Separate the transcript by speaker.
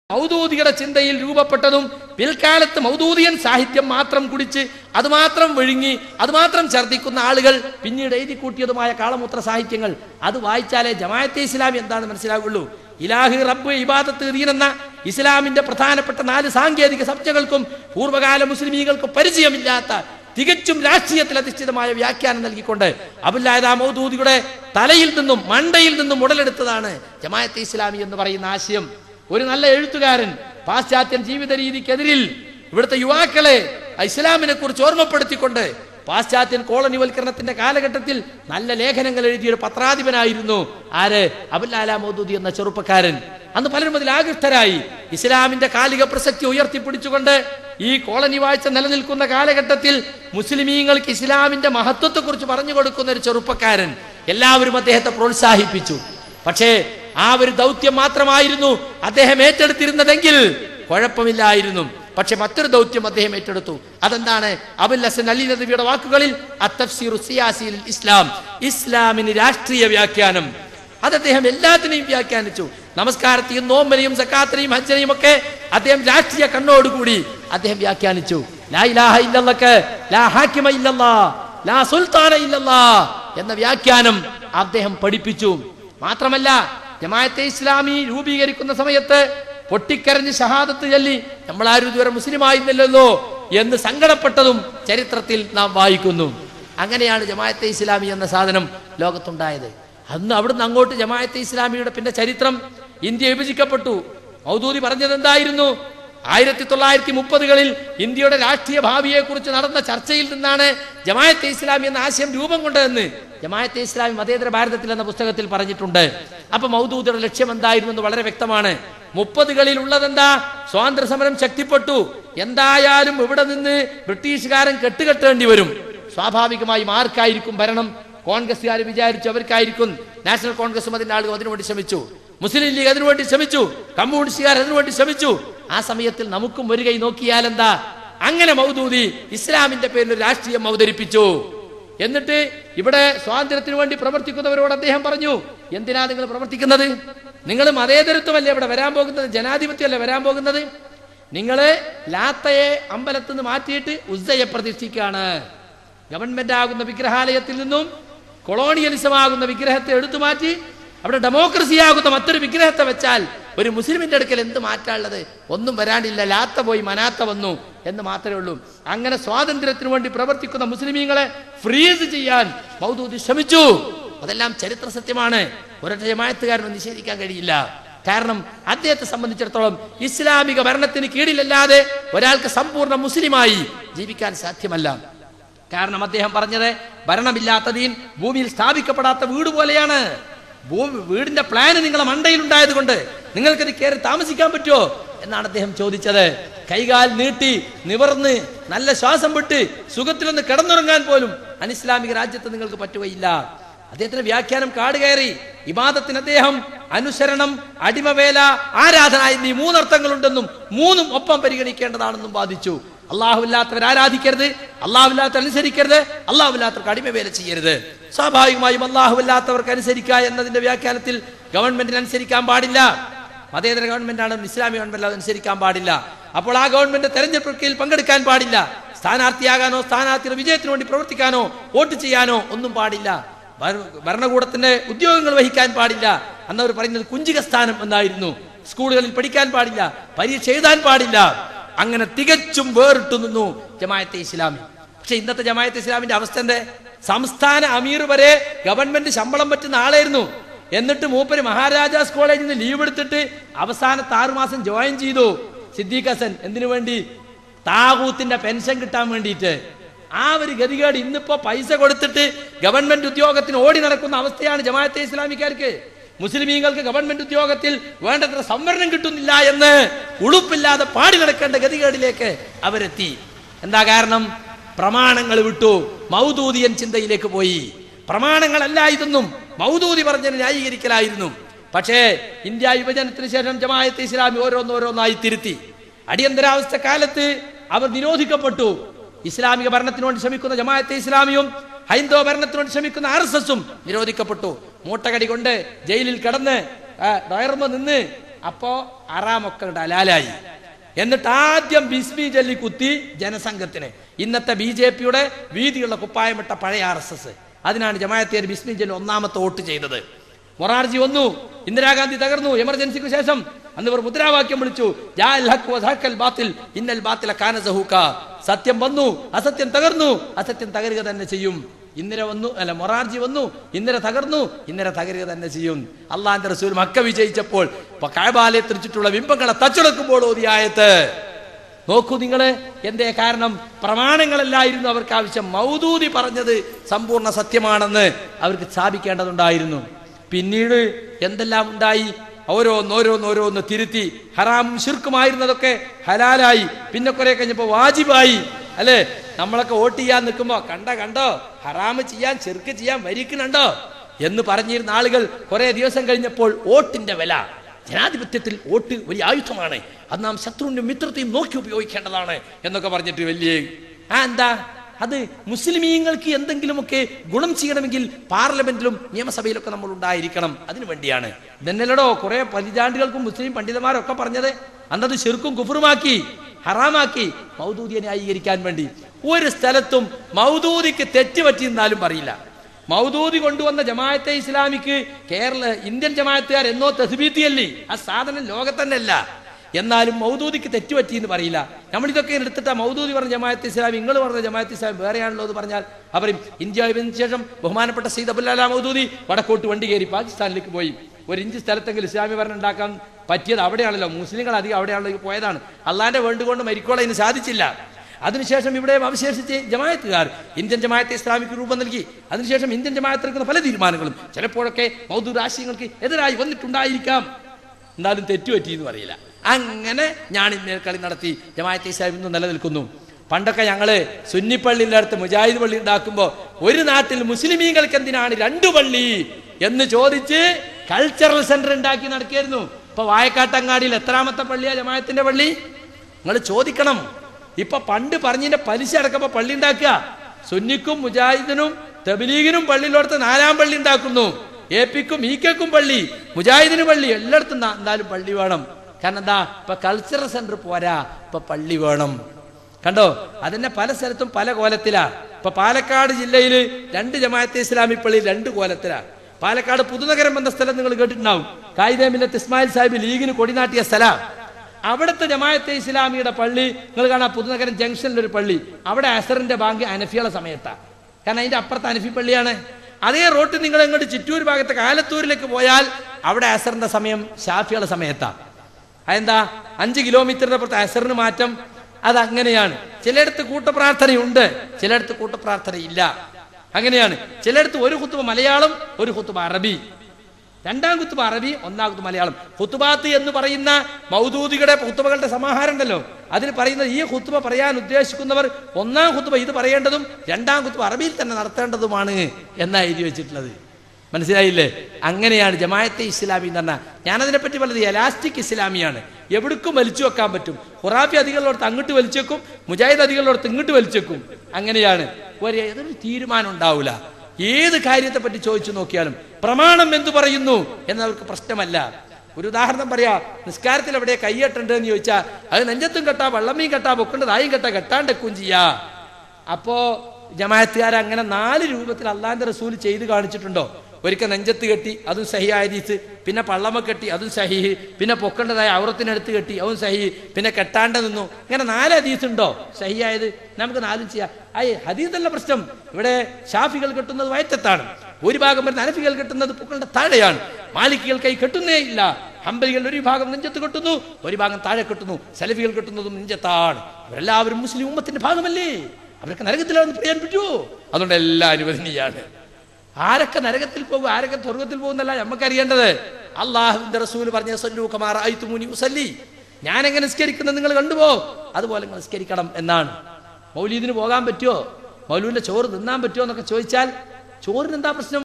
Speaker 1: മൗദൂദിയുടെ ചിന്തയിൽ രൂപപ്പെട്ടതും പിൽക്കാലത്ത് മൗദൂദിയൻ സാഹിത്യം മാത്രം കുടിച്ച് അതുമാത്രം വിഴുങ്ങി അതുമാത്രം ഛർദ്ദിക്കുന്ന ആളുകൾ പിന്നീട് എഴുതി കൂട്ടിയതുമായ കാളമൂത്ര സാഹിത്യങ്ങൾ അത് വായിച്ചാലേ ജമാഅത്തെ ഇസ്ലാമി എന്താണെന്ന് മനസ്സിലാവുള്ളൂ. ഇലാഹ്, റബ്ബ്, ഇബാദത്ത്, ദീൻ എന്ന ഇസ്ലാമിന്റെ പ്രധാനപ്പെട്ട 4 സാങ്കേതിക സബ്ജകൾക്കും പൂർവ്വകാല മുസ്ലിമീകൾക്ക് പരിചയമില്ലാത്ത തികച്ചും രാഷ്ട്രീയത്തിൽ അധിഷ്ഠിതമായ വ്യാഖ്യാനം നൽകിക്കൊണ്ട് അബുല്ലാദ മൗദൂദിയുടെ തലയിൽ നിന്നും മണ്ടയിൽ നിന്നും ഉടലെടുത്തതാണ് ജമാഅത്തെ ഇസ്ലാമി എന്ന് പറയുന്ന ആശയം. ഒരു നല്ല എഴുത്തുകാരൻ പാശ്ചാത്യൻ ജീവിത രീതിക്കെതിരിൽ ഇവിടുത്തെ യുവാക്കളെ ഇസ്ലാമിനെ കുറിച്ച് ഓർമ്മപ്പെടുത്തിക്കൊണ്ട് പാശ്ചാത്യൻ കോളനിവൽക്കരണത്തിന്റെ കാലഘട്ടത്തിൽ നല്ല ലേഖനങ്ങൾ എഴുതിയ ഒരു പത്രാധിപനായിരുന്നു ആര്? അബുല്ലാല മൗദൂദി എന്ന ചെറുപ്പക്കാരൻ. അന്ന് പലരും അതിൽ ആകൃഷ്ടരായി. ഇസ്ലാമിന്റെ കാലിക പ്രസക്തി ഉയർത്തിപ്പിടിച്ചുകൊണ്ട് ഈ കോളനി വാഴ്ച നിലനിൽക്കുന്ന കാലഘട്ടത്തിൽ മുസ്ലിമീങ്ങൾക്ക് ഇസ്ലാമിന്റെ മഹത്വത്തെ കുറിച്ച് പറഞ്ഞു കൊടുക്കുന്ന ഒരു ചെറുപ്പക്കാരൻ. എല്ലാവരും അദ്ദേഹത്തെ പ്രോത്സാഹിപ്പിച്ചു. പക്ഷേ ആ ഒരു ദൗത്യം മാത്രമായിരുന്നു അദ്ദേഹം ഏറ്റെടുത്തിരുന്നതെങ്കിൽ കുഴപ്പമില്ലായിരുന്നു. പക്ഷെ മറ്റൊരു ദൗത്യം അദ്ദേഹം ഏറ്റെടുത്തു. അതെന്താണ്? അബുൽ ഹസൻ അലി നദവിയുടെ വാക്കുകളിൽ അത്തഫ്സീറു സിയാസിൽ ഇസ്ലാം, ഇസ്ലാമിന് രാഷ്ട്രീയ വ്യാഖ്യാനം. അത് അദ്ദേഹം എല്ലാത്തിനെയും വ്യാഖ്യാനിച്ചു. നമസ്കാരത്തെയും നോമ്പനെയും സക്കാത്തിനെയും ഹജ്ജിനെയും ഒക്കെ അദ്ദേഹം രാഷ്ട്രീയ കണ്ണോടുകൂടി അദ്ദേഹം വ്യാഖ്യാനിച്ചു. ലാ ഇലാഹ ഇല്ലല്ലാഹ്, ലാ ഹാകിമ ഇല്ലല്ലാഹ്, ലാ സുൽത്താന ഇല്ലല്ലാഹ് എന്ന വ്യാഖ്യാനം അദ്ദേഹം പഠിപ്പിച്ചു. മാത്രമല്ല ജമാഅത്തെ ഇസ്ലാമി രൂപീകരിക്കുന്ന സമയത്ത് പൊട്ടിക്കരഞ്ഞ് ഷഹാദത്ത് ചൊല്ലി നമ്മളാരും ഇതുവരെ മുസ്ലിം ആയിരുന്നില്ലല്ലോ എന്ന് സങ്കടപ്പെട്ടതും ചരിത്രത്തിൽ നാം വായിക്കുന്നു. അങ്ങനെയാണ് ജമാഅത്തെ ഇസ്ലാമി എന്ന സാധനം ലോകത്തുണ്ടായത്. അന്ന് അവിടുന്ന് അങ്ങോട്ട് ജമാഅത്തെ ഇസ്ലാമിയുടെ പിന്നെ ചരിത്രം, ഇന്ത്യ വിഭജിക്കപ്പെട്ടു. മൗദൂദി പറഞ്ഞത് എന്തായിരുന്നു? 1930കളിൽ ഇന്ത്യയുടെ രാഷ്ട്രീയ ഭാവിയെ കുറിച്ച് നടന്ന ചർച്ചയിൽ നിന്നാണ് ജമാഅത്തെ ഇസ്ലാമി എന്ന ആശയം രൂപം കൊണ്ടതെന്ന് ജമാഅത്തെ ഇസ്ലാമി മതേതര ഭാരതത്തിൽ എന്ന പുസ്തകത്തിൽ പറഞ്ഞിട്ടുണ്ട്. അപ്പൊ മൗദൂദിയുടെ ലക്ഷ്യം എന്തായിരുന്നു എന്ന് വളരെ വ്യക്തമാണ്. 30കളിൽ ഉള്ളതെന്താ? സ്വാതന്ത്ര്യ സമരം ശക്തിപ്പെട്ടു. എന്തായാലും ഇവിടെ നിന്ന് ബ്രിട്ടീഷുകാരൻ കെട്ടുകെട്ടേണ്ടി വരും. സ്വാഭാവികമായും ആർക്കായിരിക്കും ഭരണം? കോൺഗ്രസ്സുകാർ വിചാരിച്ചു അവർക്കായിരിക്കും. നാഷണൽ കോൺഗ്രസും അതിന്റെ ആളുകൾ അതിനുവേണ്ടി ശ്രമിച്ചു. മുസ്ലിം ലീഗ് അതിനുവേണ്ടി ശ്രമിച്ചു. കമ്മ്യൂണിസ്റ്റുകാർ അതിനുവേണ്ടി ശ്രമിച്ചു. ആ സമയത്തിൽ നമുക്കും ഒരു കൈ നോക്കിയാൽ എന്താ? അങ്ങനെ മൗദൂദി ഇസ്ലാമിന്റെ പേരിൽ ഒരു രാഷ്ട്രീയം അവതരിപ്പിച്ചു. എന്നിട്ട് ഇവിടെ സ്വാതന്ത്ര്യത്തിന് വേണ്ടി പ്രവർത്തിക്കുന്നവരോട് അദ്ദേഹം പറഞ്ഞു, എന്തിനാ നിങ്ങൾ പ്രവർത്തിക്കുന്നത്? നിങ്ങൾ മതേതരത്വമല്ലേ ഇവിടെ വരാൻ പോകുന്നത്? ജനാധിപത്യമല്ലേ വരാൻ പോകുന്നത്? നിങ്ങള് ലാത്തയെ അമ്പലത്തിൽ നിന്ന് മാറ്റിയിട്ട് ഉസ്സയെ പ്രതിഷ്ഠിക്കുകയാണ്. ഗവൺമെന്റ് ആകുന്ന വിഗ്രഹാലയത്തിൽ നിന്നും കൊളോണിയലിസം ആകുന്ന വിഗ്രഹത്തെ എടുത്തു മാറ്റി അവിടെ ഡെമോക്രസി ആകുന്ന മറ്റൊരു വിഗ്രഹത്തെ വെച്ചാൽ ഒരു മുസ്ലിമിന്റെ അടുക്കൽ എന്ത് മാറ്റാനുള്ളത്? ഒന്നും വരാനില്ല. ലാത്ത പോയി മനാത്ത വന്നു എന്ന് മാത്രമേ ഉള്ളൂ. അങ്ങനെ സ്വാതന്ത്ര്യത്തിന് വേണ്ടി പ്രവർത്തിക്കുന്ന മുസ്ലിമീങ്ങളെ ഫ്രീസ് ചെയ്യാൻ മൗദൂദി ശ്രമിച്ചു. അതെല്ലാം ചരിത്ര സത്യമാണ്. ഒരൊറ്റ ജമാഅത്തുകാരനും നിഷേധിക്കാൻ കഴിയില്ല. കാരണം അദ്ദേഹത്തെ സംബന്ധിച്ചിടത്തോളം ഇസ്ലാമിക ഭരണത്തിന് കീഴിലല്ലാതെ ഒരാൾക്ക് സമ്പൂർണ്ണ മുസ്ലിമായി ജീവിക്കാൻ സാധ്യമല്ല. കാരണം അദ്ദേഹം പറഞ്ഞത് ഭരണമില്ലാത്ത ദീൻ ഭൂമിയിൽ സ്ഥാപിക്കപ്പെടാത്ത വീട് പോലെയാണ്. വീടിന്റെ പ്ലാന് നിങ്ങളെ മണ്ടയിലുണ്ടായത് കൊണ്ട് നിങ്ങൾക്കത് കയറി താമസിക്കാൻ പറ്റുമോ എന്നാണ് അദ്ദേഹം ചോദിച്ചത്. കൈകാൽ നീട്ടി നിവർന്ന് നല്ല ശ്വാസം വിട്ട് സുഖത്തിലൊന്ന് കിടന്നുറങ്ങാൻ പോലും അനിസ്ലാമിക രാജ്യത്ത് നിങ്ങൾക്ക് പറ്റുകയില്ല. അദ്ദേഹത്തിന്റെ വ്യാഖ്യാനം കാട് കയറി. ഇബാദത്തിന് അദ്ദേഹം അനുസരണം, അടിമവേല, ആരാധന എന്നീ 3 അർത്ഥങ്ങളുണ്ടെന്നും 3ഉം ഒപ്പം പരിഗണിക്കേണ്ടതാണെന്നും വാദിച്ചു. അള്ളാഹുവില്ലാത്തവർ ആരാധിക്കരുത്, അള്ളാഹുവില്ലാത്തവർ അനുസരിക്കരുത്, അള്ളാഹുവില്ലാത്തവർക്ക് അടിമവേല ചെയ്യരുത്. സ്വാഭാവികമായും അള്ളാഹുവില്ലാത്തവർക്ക് അനുസരിക്കുക എന്നതിന്റെ വ്യാഖ്യാനത്തിൽ ഗവൺമെന്റിന് അനുസരിക്കാൻ പാടില്ല. മതേതര ഗവൺമെന്റാണ്, ഇസ്ലാമിക ഗവൺമെന്റ് അനുസരിക്കാൻ പാടില്ല. അപ്പോൾ ആ ഗവൺമെന്റ് തെരഞ്ഞെടുപ്പ് പ്രക്രിയയിൽ പങ്കെടുക്കാൻ പാടില്ല. സ്ഥാനാർത്ഥിയാകാനോ സ്ഥാനാർത്ഥിയുടെ വിജയത്തിന് വേണ്ടി പ്രവർത്തിക്കാനോ വോട്ട് ചെയ്യാനോ ഒന്നും പാടില്ല. ഭരണകൂടത്തിന്റെ ഉദ്യോഗങ്ങൾ വഹിക്കാൻ പാടില്ല. എന്നവർ പറയുന്നത് കുഞ്ചിക സ്ഥാനം എന്നായിരുന്നു. സ്കൂളുകളിൽ പഠിക്കാൻ പാടില്ല, പരീക്ഷ എഴുതാൻ പാടില്ല. അങ്ങനെ തികച്ചും വേറിട്ടു നിന്നു ജമാഅത്തെ ഇസ്ലാമി. പക്ഷെ ഇന്നത്തെ ജമാഅത്തെ ഇസ്ലാമിന്റെ അവസ്ഥ എന്തേ? സംസ്ഥാന അമീർ വരെ ഗവൺമെന്റ് ശമ്പളം പറ്റുന്ന ആളായിരുന്നു. എന്നിട്ട് മൂപ്പര് മഹാരാജാസ് കോളേജിൽ നിന്ന് ലീവ് എടുത്തിട്ട് അവസാനത്തെ 6 മാസം ജോയിൻ ചെയ്തു സിദ്ദീഖ് ഹസൻ. എന്തിനു വേണ്ടി? താകൂത്തിന്റെ പെൻഷൻ കിട്ടാൻ വേണ്ടിയിട്ട്. ആ ഒരു ഗതികേട് ഇന്നിപ്പോ പൈസ കൊടുത്തിട്ട് ഗവൺമെന്റ് ഉദ്യോഗത്തിന് ഓടി നടക്കുന്ന അവസ്ഥയാണ് ജമാഅത്തെ ഇസ്ലാമിക്കാർക്ക്. മുസ്ലിമീങ്ങൾക്ക് ഗവൺമെന്റ് ഉദ്യോഗത്തിൽ വേണ്ടത്ര സംവരണം കിട്ടുന്നില്ല എന്ന് ഉളുപ്പില്ലാതെ പാടി നടക്കേണ്ട ഗതികേടിലേക്ക് അവരെത്തി. എന്താ കാരണം? പ്രമാണങ്ങൾ വിട്ടു, മൗദൂദിയൻ ചിന്തയിലേക്ക് പോയി. പ്രമാണങ്ങളല്ല ഇതൊന്നും, മൗദൂദി പറഞ്ഞതിന് ന്യായീകരിക്കലായിരുന്നു. പക്ഷേ ഇന്ത്യ വിഭജനത്തിന് ശേഷം ജമാഅത്തെ ഇസ്ലാമി ഓരോന്നോരോന്നായി തിരുത്തി. അടിയന്തരാവസ്ഥ കാലത്ത് അവർ നിരോധിക്കപ്പെട്ടു. ഇസ്ലാമിക ഭരണത്തിന് വേണ്ടി ശ്രമിക്കുന്ന ജമാഅത്തെ ഇസ്ലാമിയും ഹൈന്ദവ ഭരണത്തിനോട് ശ്രമിക്കുന്ന RSSും നിരോധിക്കപ്പെട്ടു. മൂട്ടകടി കൊണ്ട് ജയിലിൽ കിടന്ന് ഡയർമ നിന്ന് അപ്പോ ഹറാമൊക്കെ ഹലാലായി. എന്നിട്ട് ആദ്യം ബിസ്മി ചൊല്ലി കുത്തി ജനസംഘത്തിന്. ഇന്നത്തെ BJP-യുടെ വീതിയുള്ള കുപ്പായമിട്ട പഴയ RSS, അതിനാണ് ജമാഅത്തുകാർ ബിസ്മി ചൊല്ലി ഒന്നാമത്തെ വോട്ട് ചെയ്തത്. മൊറാർജി വന്നു, ഇന്ദിരാഗാന്ധി തകർന്നു. എമർജൻസിക്ക് ശേഷം അന്ന് ഇവർ മുദ്രാവാക്യം വിളിച്ചു, സത്യം വന്നു, അസത്യം തകർന്നു, അസത്യം തകരുക തന്നെ ചെയ്യും. ഇന്ദിര വന്നു, അല്ല മൊറാർജി വന്നു, ഇന്ദിര തകർന്നു, ഇന്ദിര തകരുക തന്നെ ചെയ്യും. അള്ളാന്റെ റസൂൽ മക്ക വിജയിച്ചപ്പോൾ കഅബയെ തിരിച്ചിട്ടുള്ള ബിംബങ്ങളെ തച്ചുടക്കുമ്പോൾ ഓതിയായത്ത് നോക്കൂ നിങ്ങള്. എന്തേ കാരണം? പ്രമാണങ്ങളല്ലായിരുന്നു അവർക്ക് ആവശ്യം. മൗദൂദി പറഞ്ഞത് സമ്പൂർണ്ണ സത്യമാണെന്ന് അവർക്ക് സ്ഥാപിക്കേണ്ടതുണ്ടായിരുന്നു. പിന്നീട് എന്തെല്ലാം ഉണ്ടായി? ഓരോന്നോരോന്നോരോന്ന് തിരുത്തി. ഹറാമും ശിർക്കുമായിരുന്നതൊക്കെ ഹലാലായി. പിന്നെ കുറെ കഴിഞ്ഞപ്പോൾ വാജിബായി. അല്ലേ? നമ്മളൊക്കെ വോട്ട് ചെയ്യാൻ നിൽക്കുമ്പോ കണ്ടോ ഹറാമ് ചെയ്യാൻ ശിർക്ക് ചെയ്യാൻ വരിക്കുന്നുണ്ടോ എന്ന് പറഞ്ഞിരുന്ന ആളുകൾ കുറെ ദിവസം കഴിഞ്ഞപ്പോൾ വോട്ടിന്റെ വില, ജനാധിപത്യത്തിൽ വോട്ട് വലിയ ആയുധമാണ്, അത് നാം ശത്രുവിന്റെ മിത്രത്തെയും നോക്കി ഉപയോഗിക്കേണ്ടതാണ് എന്നൊക്കെ പറഞ്ഞിട്ട് വലിയ എന്താ അത് മുസ്ലിമീങ്ങൾക്ക് എന്തെങ്കിലുമൊക്കെ ഗുണം ചെയ്യണമെങ്കിൽ പാർലമെന്റിലും നിയമസഭയിലൊക്കെ നമ്മൾ ഉണ്ടായിരിക്കണം. അതിനു വേണ്ടിയാണ്. ഇതന്നെല്ലടോ കുറെ പതിറ്റാണ്ടുകൾക്കും മുസ്ലിം പണ്ഡിതന്മാരൊക്കെ പറഞ്ഞത്. അന്നത് ശിർക്കും കുഫറുമാക്കി, ഹറാമാക്കി, മൗദൂദിയെ ന്യായീകരിക്കാൻ വേണ്ടി. ഒരു സ്ഥലത്തും മൗദൂദിക്ക് തെറ്റ് പറ്റിയെന്നാലും പറയില്ല. മൗദൂദി കൊണ്ടുവന്ന ജമാഅത്തെ ഇസ്ലാമിക്ക് ഇന്ത്യൻ ജമാഅത്തുകാർ എന്നോ തസ്ബീത്തിയല്ലേ, ആ സാധനം ലോകത്തന്നെ അല്ല. എന്നാലും മൗദൂദിക്ക് തെറ്റുപറ്റി എന്ന് പറയില്ല. നമ്മളിതൊക്കെ എടുത്തിട്ട് മൗദൂദി പറഞ്ഞ ജമാഅത്തെ ഇസ്ലാമി, നിങ്ങൾ പറഞ്ഞ ജമാഅത്തെ ഇസ്ലാമി വേറെയാണല്ലോ എന്ന് പറഞ്ഞാൽ അവരും ഇന്ത്യ വിഭജനത്തിന് ശേഷം ബഹുമാനപ്പെട്ട സയ്യിദ് അബ്ദുൽ മൗദൂദി വടക്കോട്ട് വണ്ടി കയറി പാകിസ്ഥാനിലേക്ക് പോയി. ഒരു ഇഞ്ച് സ്ഥലത്തെങ്കിലും ഇസ്ലാമി ഭരണം ഉണ്ടാക്കാൻ പറ്റിയത് അവിടെയാണല്ലോ. മുസ്ലിങ്ങൾ അധികം അവിടെയാണല്ലോ പോയതാണ്. അള്ളാന്റെ വേണ്ടുകൊണ്ട് മരിക്കോളെ ഇതിന് സാധിച്ചില്ല. അതിനുശേഷം ഇവിടെ അവശേഷിച്ച് ജമാഅത്തുകാർ ഇന്ത്യൻ ജമാഅത്തെ ഇസ്ലാമിക്ക് രൂപം നൽകി. അതിനുശേഷം ഇന്ത്യൻ ജമാഅത്ത് എടുക്കുന്ന പല തീരുമാനങ്ങളും ചിലപ്പോഴൊക്കെ മൗദൂദ് ആശയങ്ങൾക്ക് എതിരായി വന്നിട്ടുണ്ടായിരിക്കാം. എന്നാലും തെറ്റുപറ്റി എന്ന് പറയില്ല. അങ്ങനെ ഞാൻ ഇന്നലെ കളി നടത്തി ജമാഅത്തെ ഇസ്ലാമി ഇന്നും നിലനിൽക്കുന്നു. പണ്ടൊക്കെ ഞങ്ങള് സുന്നിപ്പള്ളിയുടെ അടുത്ത് മുജാഹിദ് പള്ളി ഉണ്ടാക്കുമ്പോൾ ഒരു നാട്ടിൽ മുസ്ലിമീങ്ങൾക്ക് എന്തിനാണ് 2 പള്ളി എന്ന് ചോദിച്ച് കൾച്ചറൽ സെന്റർ ഉണ്ടാക്കി നടക്കായിരുന്നു. ഇപ്പൊ വായക്കാട്ടങ്ങാടിയിൽ എത്രാമത്തെ പള്ളിയാ ജമാഅത്തിന്റെ പള്ളി? നിങ്ങൾ ചോദിക്കണം. ഇപ്പൊ പണ്ട് പറഞ്ഞതിന്റെ പലിശ അടക്കപ്പോ പള്ളി ഉണ്ടാക്കുക. സുന്നിക്കും മുജാഹിദിനും തബ്ലീഗിനും പള്ളിയിലോടത്ത് 4ാം പള്ളി ഉണ്ടാക്കുന്നു. APക്കും EKക്കും പള്ളി, മുജാഹിദിന് പള്ളി, എല്ലായിടത്തും എന്തായാലും പള്ളി വേണം. കാരണം എന്താ? ഇപ്പൊ കൾച്ചറൽ സെന്റർ പോരാ, ഇപ്പൊ പള്ളി വേണം. കണ്ടോ? അതിന്റെ പല സ്ഥലത്തും പല കോലത്തിലാ. ഇപ്പൊ പാലക്കാട് ജില്ലയിൽ 2 ജമാഅത്തെ ഇസ്ലാമി പള്ളി 2 കോലത്തിലാ. പാലക്കാട് പുതുനഗരം എന്ന സ്ഥലം നിങ്ങൾ കേട്ടിട്ടുണ്ടാവും. കായിദ മില്ലത്ത് ഇസ്മായിൽ സാഹിബ് ലീഗിന് കൊടിനാട്ടിയ സ്ഥലം. അവിടുത്തെ ജമാഅത്തെ ഇസ്ലാമിയുടെ പള്ളി നിങ്ങൾ കാണാം. പുതുനഗരം ജംഗ്ഷനിലൊരു പള്ളി, അവിടെ അസറിന്റെ ബാങ്ക് അനഫിയുടെ സമയത്താണ്. കാരണം അതിന്റെ അപ്പുറത്ത് അനഫി പള്ളിയാണ്. അതേ റോഡ് നിങ്ങൾ ഇങ്ങോട്ട് ചിറ്റൂർ ഭാഗത്ത് കാലത്തൂരിലേക്ക് പോയാൽ അവിടെ അസറിന്റെ സമയം ഷാഫിയുടെ സമയത്താണ്. അതെന്താ? 5 കിലോമീറ്ററിന്റെ അപ്പുറത്ത് അസറിന് മാറ്റം. അതങ്ങനെയാണ്. ചിലയിടത്ത് കൂട്ടപ്രാർത്ഥനയുണ്ട്, ചിലയിടത്ത് കൂട്ടപ്രാർത്ഥനയില്ല. അങ്ങനെയാണ്. ചിലയിടത്ത് ഒരു ഖുത്ബ മലയാളം, ഒരു ഖുത്ബ അറബി, 2ാം ഖുത്ബ അറബി, 1ാം ഖുത്ബ മലയാളം. ഖുത്ബാത്ത് എന്ന് പറയുന്ന മൗദൂദിയുടെ ഖുത്ബകളുടെ സമാഹാരം ഉണ്ടല്ലോ, അതിൽ പറയുന്നത് ഈ ഖുത്ബ പറയാൻ ഉദ്ദേശിക്കുന്നവർ 1ാം ഖുത്ബ ഇത് പറയേണ്ടതും 2ാം ഖുത്ബ അറബിയിൽ തന്നെ നടത്തേണ്ടതുമാണ് എന്നാ എഴുതി വെച്ചിട്ടുള്ളത്. മനസ്സിലായില്ലേ? അങ്ങനെയാണ് ജമാഅത്തെ ഇസ്ലാമി എന്ന് പറഞ്ഞാൽ. ഞാനതിനെപ്പറ്റി പറഞ്ഞത് എലാസ്റ്റിക് ഇസ്ലാമിയാണ്. എവിടേക്കും വലിച്ചു വെക്കാൻ പറ്റും. ഖുറാഫി അധികളുള്ളടത്ത് അങ്ങോട്ട് വലിച്ചു വെക്കും, മുജാഹിദ് അധികളുള്ളടത്ത് ഇങ്ങോട്ട് വലിച്ചു വെക്കും. അങ്ങനെയാണ്. ഏതൊരു തീരുമാനം ഉണ്ടാവില്ല. ഏത് കാര്യത്തെ പറ്റി ചോദിച്ചു നോക്കിയാലും പ്രമാണം എന്തു പറയുന്നു എന്നവർക്ക് പ്രശ്നമല്ല. ഒരു ഉദാഹരണം പറയാ. നിസ്കാരത്തിൽ എവിടെ കയ്യെട്ടുണ്ട് എന്ന് ചോദിച്ചാൽ അത് നെഞ്ചത്തും കെട്ടാ, വള്ളമീൻ കെട്ടാ, പൊക്കേണ്ടതായും കെട്ടാ, കെട്ടാണ്ടെക്കും ചെയ്യാ. അപ്പോ ജമാഅത്തുകാർ അങ്ങനെ 4 രൂപത്തിൽ അള്ളാന്റെ റസൂൽ ചെയ്ത് കാണിച്ചിട്ടുണ്ടോ? ഒരിക്കൽ നെഞ്ചത്ത് കെട്ടി, അതും സഹീഹ് ഹദീസ്. പിന്നെ പള്ളമ കെട്ടി, അതും സഹീഹ്. പിന്നെ പൊക്കേണ്ടതായ ഔറത്തിനടുത്ത് കെട്ടി, അതും സഹീഹ്. പിന്നെ കെട്ടാണ്ട് നിന്നു. ഇങ്ങനെ 4 ഹദീസ് ഉണ്ടോ സഹീഹായത്? നമുക്ക് 4ഉം ചെയ്യാം. ഹദീസല്ല പ്രശ്നം. ഇവിടെ ഷാഫികൾ കെട്ടുന്നത് വയറ്റത്താണ്, ഒരു ഭാഗം വരുന്ന ഹനഫികൾ കെട്ടുന്നത് പൊക്കളുടെ താഴെയാണ്, മാലിക്കികൾ കൈ കെട്ടുന്നേ ഇല്ല, ഹംബലികൾ ഒരു ഭാഗം നെഞ്ചത്ത് കെട്ടുന്നു, ഒരു ഭാഗം താഴെ കെട്ടുന്നു, സലഫികൾ കെട്ടുന്നതും നെഞ്ചത്താണ്. അവരെല്ലാവരും മുസ്ലിം ഉമ്മത്തിന്റെ ഭാഗമല്ലേ? അവരൊക്കെ നരകത്തിലാണെന്ന് പറയാൻ പറ്റുമോ? അതുകൊണ്ട് എല്ലാം അനുവദനീയാണ്. ആരൊക്കെ നരകത്തിൽ പോകും, ആരൊക്കെ സ്വർഗത്തിൽ പോകുന്നല്ല നമുക്കറിയേണ്ടത്. അള്ളാഹുവിന്റെ റസൂൽ പറഞ്ഞ സല്ലൂ കമാ റഅയ്തുമൂനി ഉസല്ലി, ഞാൻ എങ്ങനെ നിസ്കരിക്കുന്നത് നിങ്ങൾ കണ്ടുപോ, അതുപോലെ നിങ്ങൾ നിസ്കരിക്കണം എന്നാണ്. മൗലീദിന് പോകാൻ പറ്റുമോ? മൗലൂദിന്റെ ചോറ് തിന്നാൻ പറ്റുമോ എന്നൊക്കെ ചോദിച്ചാൽ ചോറിന് എന്താ പ്രശ്നം?